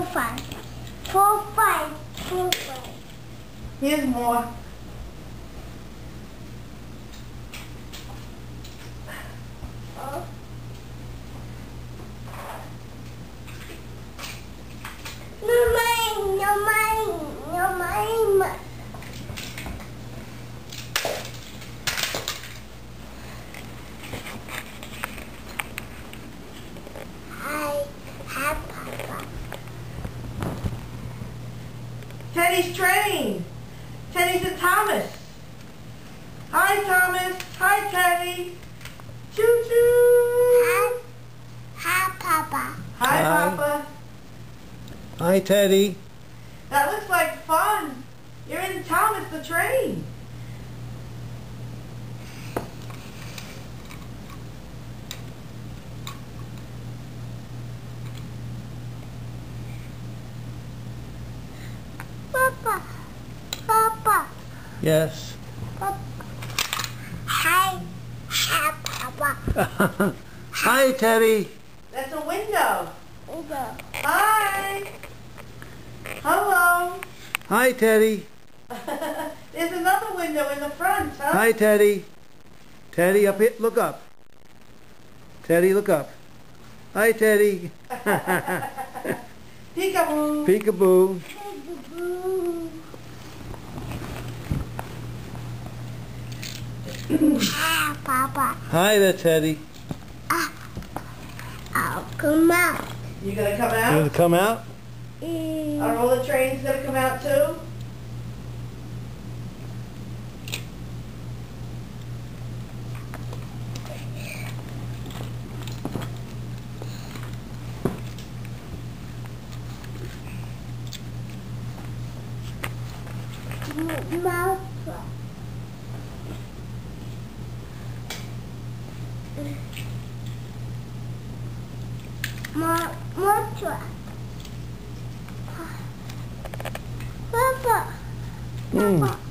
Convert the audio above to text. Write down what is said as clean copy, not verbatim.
five. 4, 5. 4, 5. Here's more. Oh. No mine, no mine, no mine. Hi, Papa. Teddy's train. Teddy's at Thomas. Hi, Thomas. Hi, Teddy. Choo choo. Hi, Papa. Hi, Hi. Papa. Hi, Teddy. That looks like fun. You're in Thomas the train. Papa. Papa. Yes. Papa. Hi, Papa. Hi, Teddy. That's a window. Go. Hi. Hello. Hi, Teddy. There's another window in the front, huh? Hi, Teddy. Teddy, up here. Look up. Teddy, look up. Hi, Teddy. Peekaboo. Peekaboo. Hi, Papa. Hi there, Teddy. I'll come out. You gonna come You out? want to come out? Are all the trains gonna come out too? Mouth. Motor. Papa. Mm. Papa.